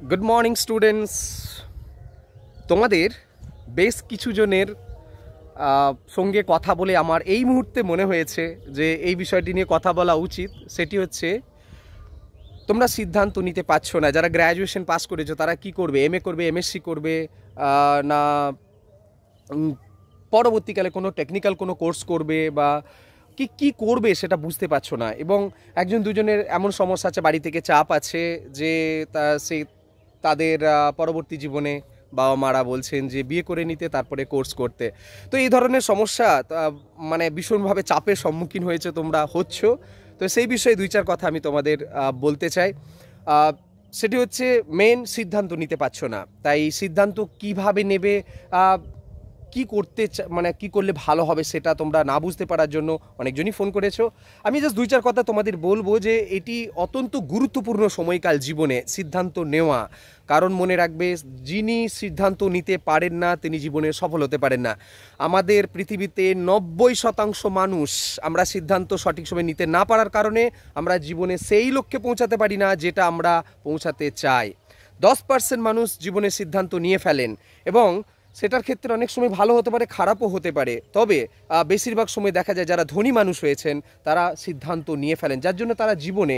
Good morning students. তোমাদের বেশ কিছু জনের সঙ্গে কথা বলে আমার এই মুহূর্তে মনে হয়েছে যে এই বিষয়টি নিয়ে কথা বলা উচিত। সেটি হচ্ছে, তোমরা সিদ্ধান্ত নিতে পারছো না। যারা গ্র্যাজুয়েশন পাস করেছো তারা কি করবে, এমএ করবে, এমএসসি করবে, না পরবর্তীকালে কোনো টেকনিক্যাল কোনো কোর্স করবে, বা কি করবে সেটা বুঝতে পারছো না। এবং একজন দুজনের এমন সমস্যা আছে, বাড়ি থেকে চাপ আছে যে তাদের পরবর্তী জীবনে বাবা মারা বলছেন যে বিয়ে করে নিতে, তারপরে কোর্স করতে। তো এই ধরনের সমস্যা মানে ভীষণভাবে চাপের সম্মুখীন হয়েছে, তোমরা হচ্ছ। তো সেই বিষয়ে দুই চার কথা আমি তোমাদের বলতে চাই। সেটি হচ্ছে, মেন সিদ্ধান্ত নিতে পারছো না। তাই সিদ্ধান্ত কিভাবে নেবে, কি করতে মানে কি করলে ভালো হবে সেটা তোমরা না বুঝতে পারার জন্য অনেকজনই ফোন করেছো। আমি জাস্ট দুই চার কথা তোমাদের বলবো যে এটি অত্যন্ত গুরুত্বপূর্ণ সময়কাল জীবনে সিদ্ধান্ত নেওয়া। কারণ মনে রাখবে, যিনি সিদ্ধান্ত নিতে পারেন না তিনি জীবনে সফল হতে পারেন না। আমাদের পৃথিবীতে 90% মানুষ আমরা সিদ্ধান্ত সঠিক সময় নিতে না পারার কারণে আমরা জীবনে সেই লক্ষ্যে পৌঁছাতে পারি না যেটা আমরা পৌঁছাতে চাই। 10% মানুষ জীবনে সিদ্ধান্ত নিয়ে ফেলেন, এবং সেটার ক্ষেত্রে অনেক সময় ভালো হতে পারে, খারাপও হতে পারে। তবে বেশিরভাগ সময় দেখা যায় যারা ধনী মানুষ হয়েছেন তারা সিদ্ধান্ত নিয়ে ফেলেন, যার জন্য তারা জীবনে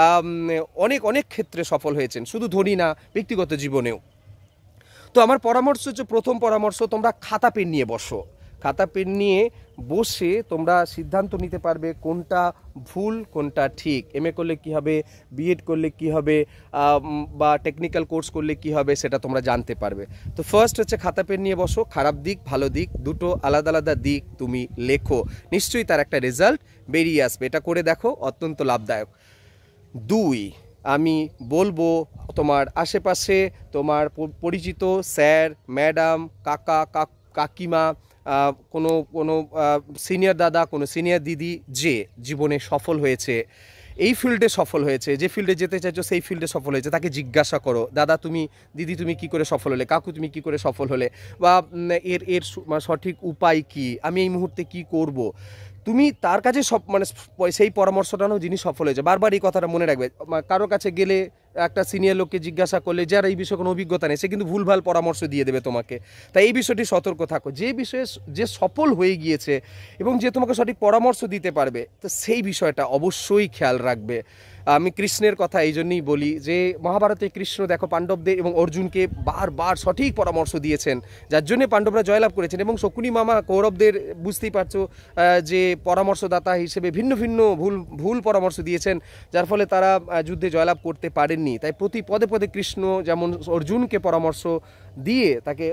অনেক ক্ষেত্রে সফল হয়েছেন, শুধু ধনী না, ব্যক্তিগত জীবনেও। তো আমার পরামর্শ হচ্ছে, প্রথম পরামর্শ, তোমরা খাতা পেন নিয়ে বসো। খাতা পেন নিয়ে বসে তোমরা সিদ্ধান্ত নিতে পারবে কোনটা ভুল কোনটা ঠিক। এমএ করলে কি হবে, বিএড করলে কি হবে, বা টেকনিক্যাল কোর্স করলে কি হবে, সেটা তোমরা জানতে পারবে। তো ফার্স্ট হচ্ছে, খাতা পেন নিয়ে বসো, খারাপ দিক ভালো দিক দুটো আলাদা আলাদা দিক তুমি লেখো, নিশ্চয়ই তার একটা রেজাল্ট বেরিয়ে আসবে। এটা করে দেখো, অত্যন্ত লাভদায়ক। 2, আমি বলবো তোমার আশেপাশে তোমার পরিচিত স্যার, ম্যাডাম, কাকা, কাকিমা, কোনো সিনিয়র দাদা, কোনো সিনিয়র দিদি যে জীবনে সফল হয়েছে, এই ফিল্ডে সফল হয়েছে, যে ফিল্ডে যেতে চাইছো সেই ফিল্ডে সফল হয়েছে, তাকে জিজ্ঞাসা করো, দাদা তুমি, দিদি তুমি কি করে সফল হলে, কাকু তুমি কি করে সফল হলে, বা এর সঠিক উপায় কি, আমি এই মুহূর্তে কি করব। তুমি তার কাছে সব মানে সেই পরামর্শটা নাও, যিনি সফল হয়েছে। বারবার এই কথাটা মনে রাখবে, কারোর কাছে গেলে একটা সিনিয়র লোককে জিজ্ঞাসা করলে, যার এই বিষয়ে কোনো অভিজ্ঞতা নেই, সে কিন্তু ভুলভাল পরামর্শ দিয়ে দেবে তোমাকে। তাই এই বিষয়টি সতর্ক থাকো। যে বিষয়ে যে সফল হয়ে গিয়েছে এবং যে তোমাকে সঠিক পরামর্শ দিতে পারবে, তো সেই বিষয়টা অবশ্যই খেয়াল রাখবে। আমি কৃষ্ণের কথা এই জন্যই বলি যে মহাভারতে কৃষ্ণ দেখো পাণ্ডবদের এবং অর্জুনকে বারবার সঠিক পরামর্শ দিয়েছেন, যার জন্যে পাণ্ডবরা জয়লাভ করেছেন। এবং শকুনি মামা কৌরবদের, বুঝতেই পারছো, যে পরামর্শদাতা হিসেবে ভিন্ন ভিন্ন ভুল পরামর্শ দিয়েছেন, যার ফলে তারা যুদ্ধে জয়লাভ করতে পারেননি। তাই প্রতি পদে পদে কৃষ্ণ যেমন অর্জুনকে পরামর্শ দিয়ে তাকে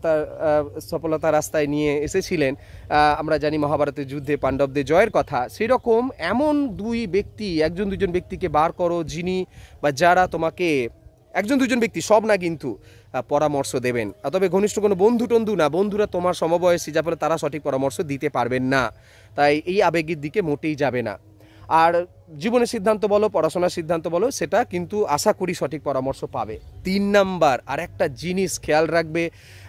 সফলতার রাস্তায় নিয়ে এসেছিলেন, আমরা জানি মহাভারতের যুদ্ধে পাণ্ডবদের জয়ের কথা। সেই রকম এমন একজন দুজন ব্যক্তিকে বার করো যিনি বা যারা তোমাকে, একজন দুজন ব্যক্তি, সব না কিন্তু, পরামর্শ দেবেন। তবে ঘনিষ্ঠ কোনো বন্ধু না, বন্ধুরা তোমার সমবয়সী, যার ফলে তারা সঠিক পরামর্শ দিতে পারবেন না। তাই এই আবেগের দিকে মোটেই যাবে না। আর জীবনের সিদ্ধান্ত বলো, পড়াশোনার সিদ্ধান্ত বলো, সেটা কিন্তু আশা করি সঠিক পরামর্শ পাবে। 3 নাম্বার, আর একটা জিনিস খেয়াল রাখবে,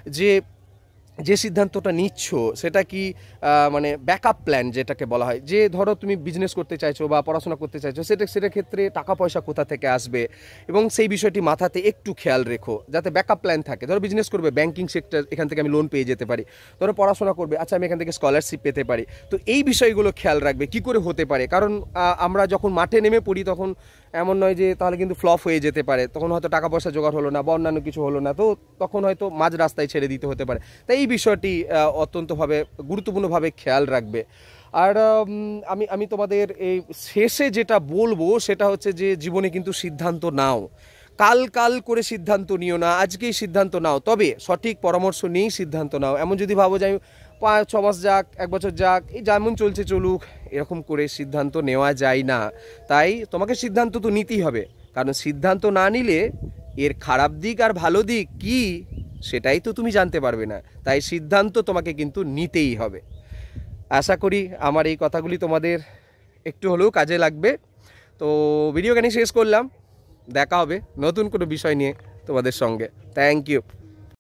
যে সিদ্ধান্তটা নিচ্ছ সেটা কি মানে ব্যাকআপ প্ল্যান যেটাকে বলা হয়। যে ধরো তুমি বিজনেস করতে চাইছো বা পড়াশোনা করতে চাইছো, সেটার ক্ষেত্রে টাকা পয়সা কোথা থেকে আসবে, এবং সেই বিষয়টি মাথাতে একটু খেয়াল রেখো যাতে ব্যাকআপ প্ল্যান থাকে। ধরো বিজনেস করবে, ব্যাঙ্কিং সেক্টর, এখান থেকে আমি লোন পেয়ে যেতে পারি। ধরো পড়াশোনা করবে, আচ্ছা আমি এখান থেকে স্কলারশিপ পেতে পারি। তো এই বিষয়গুলো খেয়াল রাখবে কি করে হতে পারে। কারণ আমরা যখন মাঠে নেমে পড়ি তখন এমন নয় যে তাহলে কিন্তু ফ্লপ হয়ে যেতে পারে, তখন হয়তো টাকা পয়সা জোগাড় হলো না বা অন্যান্য কিছু হলো না, তো তখন হয়তো মাঝ রাস্তায় ছেড়ে দিতে হতে পারে। তাই এই বিষয়টি অত্যন্তভাবে গুরুত্বপূর্ণভাবে খেয়াল রাখবে। আর আমি তোমাদের এই শেষে যেটা বলবো সেটা হচ্ছে যে জীবনে কিন্তু সিদ্ধান্ত নাও, কাল করে সিদ্ধান্ত নিও না, আজকেই সিদ্ধান্ত নাও, তবে সঠিক পরামর্শ নিয়েই সিদ্ধান্ত নাও। এমন যদি ভাবো যে 5-6 মাস যাক, 1 বছর যাক, এই যেমন চলছে চলুক, এরকম করে সিদ্ধান্ত নেওয়া যায় না। তাই তোমাকে সিদ্ধান্ত তো নিতেই হবে, কারণ সিদ্ধান্ত না নিলে এর খারাপ দিক আর ভালো দিক কি সেটাই তো তুমি জানতে পারবে না। তাই সিদ্ধান্ত তোমাকে কিন্তু নিতেই হবে। আশা করি আমার এই কথাগুলি তোমাদের একটু হলেও কাজে লাগবে। তো ভিডিও গানি শেষ করলাম, দেখা হবে নতুন কোনো বিষয় নিয়ে তোমাদের সঙ্গে। Thank you.